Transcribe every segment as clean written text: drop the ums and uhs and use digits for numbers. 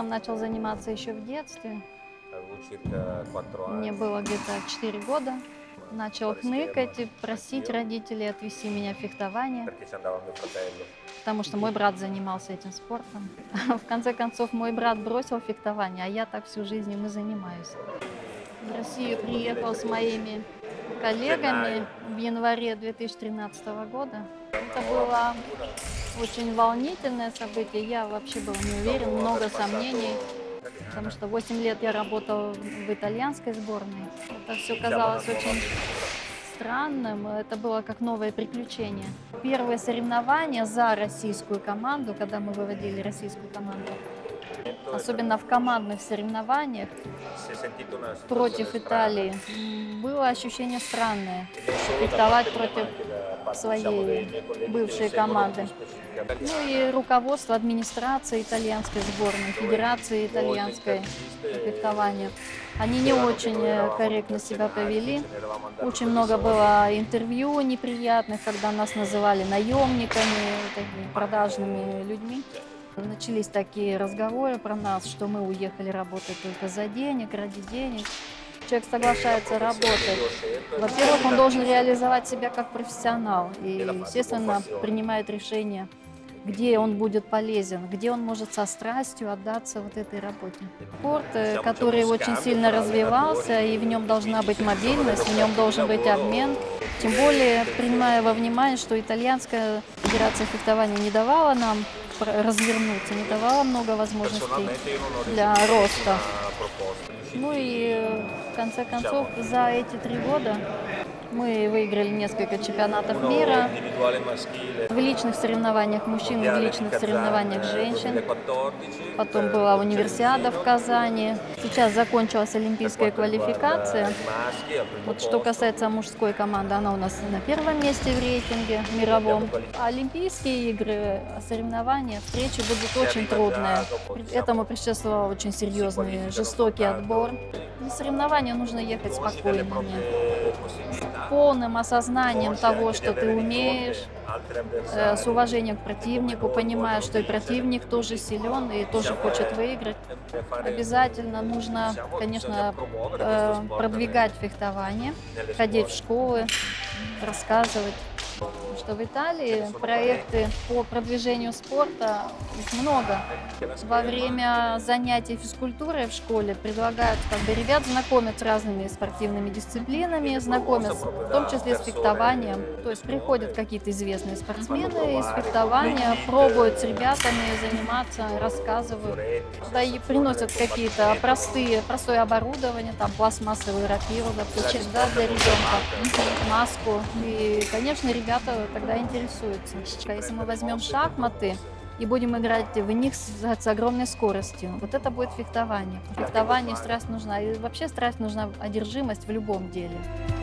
спортом начал заниматься еще в детстве. Мне было где-то 4 года. Начал хныкать и просить родителей отвезти меня в фехтование, потому что мой брат занимался этим спортом. В конце концов, мой брат бросил фехтование, а я так всю жизнь им и занимаюсь. В Россию приехал с моими коллегами в январе 2013 года. Это было очень волнительное событие. Я вообще был не уверен, много сомнений, потому что 8 лет я работал в итальянской сборной. Это все казалось очень странным. Это было как новое приключение. Первые соревнования за российскую команду, когда мы выводили российскую команду, особенно в командных соревнованиях против Италии, было ощущение странное. Фехтовать против своей бывшей команды. Ну и руководство администрации итальянской сборной, федерации итальянской фехтования. Они не очень корректно себя повели. Очень много было интервью неприятных, когда нас называли наемниками, такими продажными людьми. Начались такие разговоры про нас, что мы уехали работать только за денег, ради денег. Человек соглашается работать. Во-первых, он должен реализовать себя как профессионал и, естественно, принимает решение, где он будет полезен, где он может со страстью отдаться вот этой работе. Спорт, который очень сильно развивался, и в нем должна быть мобильность, в нем должен быть обмен. Тем более, принимая во внимание, что итальянская федерация фехтования не давала нам развернуться, не давала много возможностей для роста. Ну и в конце концов, за эти 3 года мы выиграли несколько чемпионатов мира в личных соревнованиях мужчин, в личных соревнованиях женщин. Потом была универсиада в Казани. Сейчас закончилась олимпийская квалификация. Вот что касается мужской команды, она у нас на 1-м месте в рейтинге мировом. Олимпийские игры, соревнования, встречи будут очень трудные. Этому предшествовал очень серьезный, жестокий отбор. На соревнования нужно ехать спокойными, с полным осознанием того, что ты умеешь, с уважением к противнику, понимая, что и противник тоже силен и тоже хочет выиграть. Обязательно нужно, конечно, продвигать фехтование, ходить в школы, рассказывать. Потому что в Италии проекты по продвижению спорта, их много. Во время занятий физкультурой в школе предлагают ребят знакомят с разными спортивными дисциплинами, знакомят в том числе с фехтованием. То есть приходят какие-то известные спортсмены из фехтования, пробуют с ребятами заниматься, рассказывают. Да и приносят какие-то простое оборудование, там пластмассовую рапиру, допустим, да, для ребенка, маску. И, конечно, ребята тогда интересуются. Если мы возьмем шахматы и будем играть в них с огромной скоростью, вот это будет фехтование. В фехтовании страсть нужна. И вообще страсть нужна, одержимость в любом деле.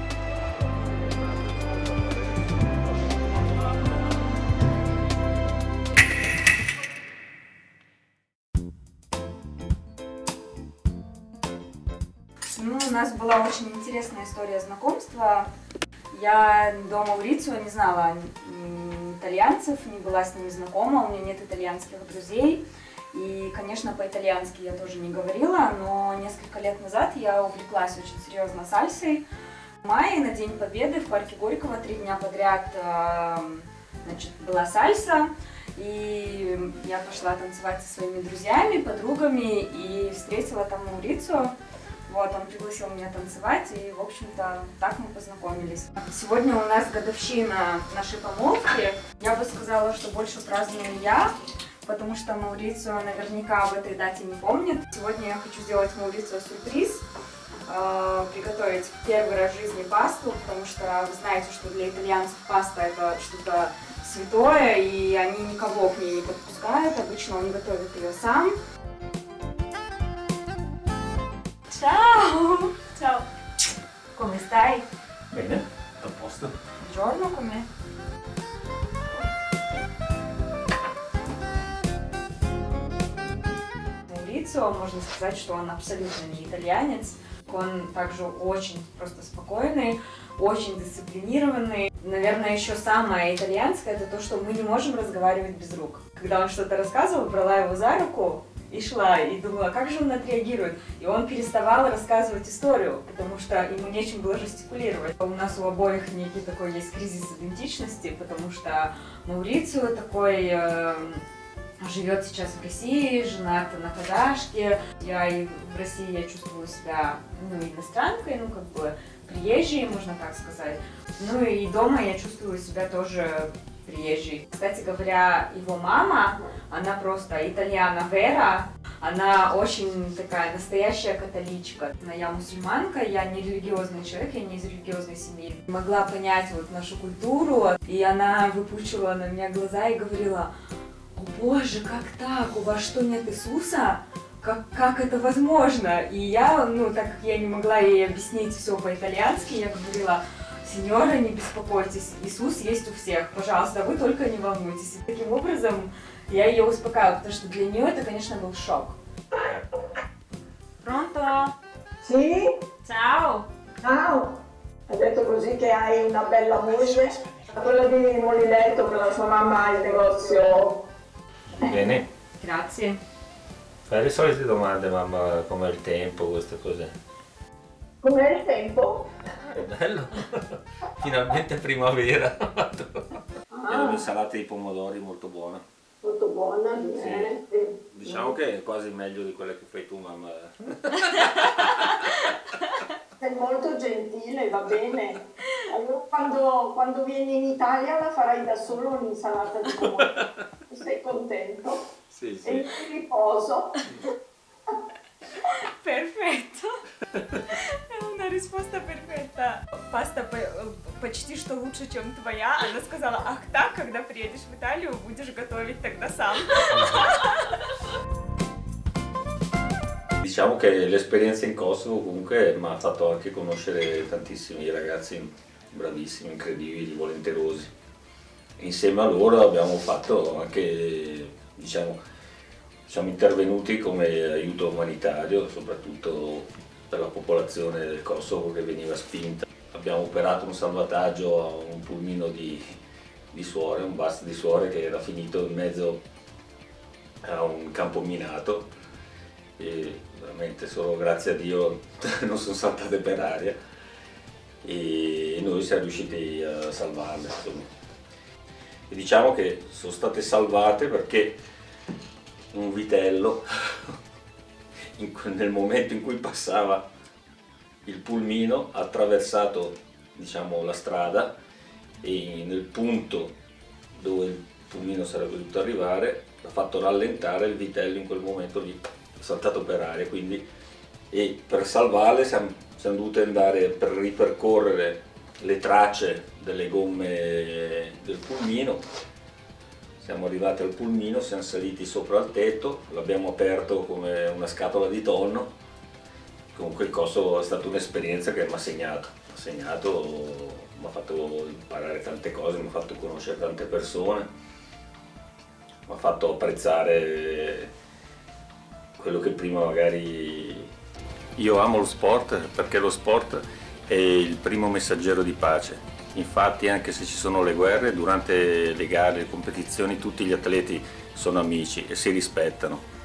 Ну, у нас была очень интересная история знакомства. Я до Маурицио не знала итальянцев, не была с ними знакома, у меня нет итальянских друзей. И, конечно, по-итальянски я тоже не говорила, но несколько лет назад я увлеклась очень серьезно сальсой. В мае на День Победы в парке Горького 3 дня подряд была сальса. И я пошла танцевать со своими друзьями, подругами и встретила там Маурицио. Вот, он пригласил меня танцевать, и, в общем-то, так мы познакомились. Сегодня у нас годовщина нашей помолвки. Я бы сказала, что больше праздную я, потому что Маурицио наверняка об этой дате не помнит. Сегодня я хочу сделать Маурицио сюрприз, приготовить первый раз в жизни пасту, потому что вы знаете, что для итальянцев паста это что-то святое, и они никого к ней не подпускают. Обычно он готовит ее сам. Ciao! Ciao! Come stai? Bene, a posto. Buongiorno, com'è? Маурицио, можно сказать, что он абсолютно не итальянец. Он также очень просто спокойный, очень дисциплинированный. Наверное, еще самое итальянское — это то, что мы не можем разговаривать без рук. Когда он что-то рассказывал, брала его за руку и шла, и думала, как же он отреагирует. И он переставал рассказывать историю, потому что ему нечем было жестикулировать. У нас у обоих некий такой есть кризис идентичности, потому что Маурицио такой живет сейчас в России, женат на казашке. Я и в России я чувствую себя иностранкой, как бы приезжей, можно так сказать. Ну и дома я чувствую себя тоже приезжей. Кстати говоря, его мама, она просто итальяна Вера, она очень такая настоящая католичка. Я мусульманка, я не религиозный человек, я не из религиозной семьи. Могла понять вот нашу культуру, и она выпучивала на меня глаза и говорила: «О боже, как так? У вас что, нет Иисуса? Как это возможно?» И я, так как я не могла ей объяснить все по-итальянски, я говорила: «Сеньора, не беспокойтесь, Иисус есть у всех, пожалуйста, вы только не волнуйтесь». И таким образом я ее успокаивала, потому что для нее это, конечно, был шок. Pronto? Sì? Ciao! Ciao! Hai detto così che hai una bella moglie? Quella di Molineto, che la sua mamma ha il negozio. Bene. Grazie. Fai le solite domande, mamma, come il tempo, queste cose. Com'è il tempo? È bello. Finalmente primavera. E un'insalata di pomodori molto buona. Molto buona, bene. Sì. Diciamo che è quasi meglio di quelle che fai tu, mamma. Sei molto gentile, va bene. Allora, quando vieni in Italia la farai da solo un'insalata di pomodori. Sei contento? Sì, sì. E io mi riposo. Perfetto. Una risposta perfetta. Паста почти что лучше, чем твоя. Она сказала: ах так, когда приедешь в Италию, будешь готовить тогда сам. Diciamo che l'esperienza in Kosovo comunque mi ha fatto anche conoscere tantissimi ragazzi bravissimi, incredibili, volenterosi. Insieme a loro abbiamo fatto anche, siamo intervenuti come aiuto umanitario, soprattutto per la popolazione del Kosovo che veniva spinta. Abbiamo operato un salvataggio a un pulmino di suore, un bus di suore che era finito in mezzo a un campo minato e veramente solo grazie a Dio non sono saltate per aria e noi siamo riusciti a salvarle, insomma. E diciamo che sono state salvate perché un vitello nel momento in cui passava il pulmino ha attraversato, diciamo, la strada e nel punto dove il pulmino sarebbe dovuto arrivare ha fatto rallentare il vitello. In quel momento lì è saltato per aria, quindi, e per salvarle siamo dovuti andare per ripercorrere le tracce delle gomme del pulmino. Siamo arrivati al pulmino, siamo saliti sopra al tetto, l'abbiamo aperto come una scatola di tonno. Comunque il Kosovo è stata un'esperienza che mi ha segnato, mi ha fatto imparare tante cose, mi ha fatto conoscere tante persone, mi ha fatto apprezzare quello che prima magari... Io amo lo sport perché lo sport è il primo messaggero di pace. Infatti, anche se ci sono le guerre, durante le gare, le competizioni, tutti gli atleti sono amici e si rispettano.